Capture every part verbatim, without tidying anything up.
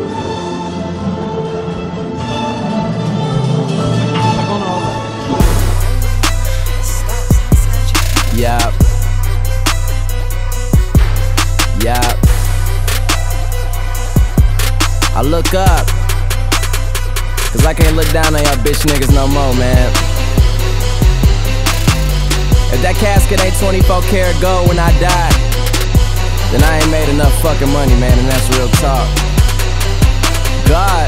Yup. Yup. I look up, cause I can't look down on y'all bitch niggas no more, man. If that casket ain't twenty-four karat gold when I die, then I ain't made enough fucking money, man, and that's real talk. God.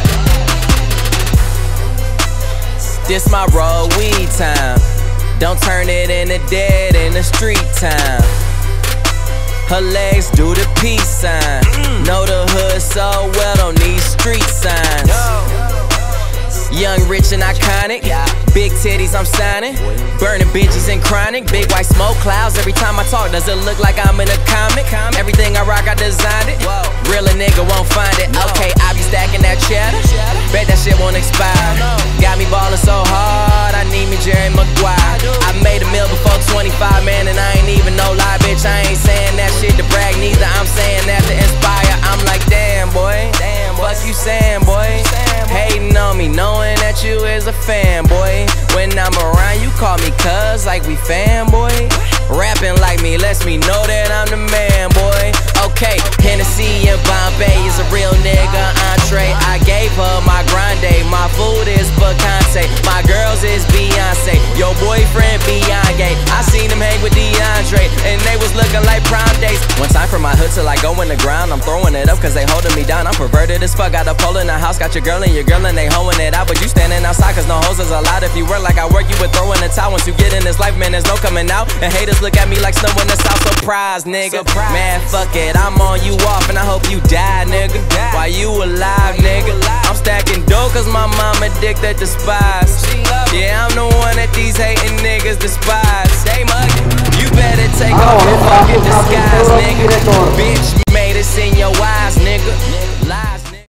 This my road weed time. Don't turn it into dead in the street time. Her legs do the peace sign. Know the hood so well, don't need street signs. Young, rich, and iconic. Big titties, I'm signing. Burning bitches and chronic. Big white smoke clouds every time I talk. Does it look like I'm in a comic? Everything I rock, I designed it. Real a nigga won't find it. Okay, I be stacking that cheddar. Bet that shit won't expire. Got me ballin' so hard, I need me Jerry Maguire. I made a meal before twenty-five, man, and I ain't even no lie, bitch. I ain't saying that shit to brag neither. I'm saying that to inspire. I'm like, damn, boy. Damn, fuck you saying, boy. Hating on me, knowing that you is a fanboy. When I'm around, you call me cuz like we fanboy. Rapping like me lets me know that I'm the man, boy. Okay, Hennessy and Bombay is a real nigga entree. I gave her my grande, my food is Picante. My girls is Beyonce, your boyfriend Beyonce. I seen him hang with DeAndre, and they was looking like prime days. One time for my hood till I go in the ground, I'm throwing it up cause they holding me down. I'm perverted as fuck, got a pole in the house, got your girl and your girl and they hoeing it out. But you standing outside cause no hoes is allowed. If you work like I work, you would throw in the towel. Once you get in this life, man, there's no coming out. And haters look at me like snow in the south. Surprise, nigga. Surprise. Man, fuck it, I'm on you off and I hope you die, nigga. While you alive, nigga. I'm stacking dough cause my mom addicted to spies. Yeah, I'm the one that these hating niggas despise. They mugging. You better take off your fucking disguise.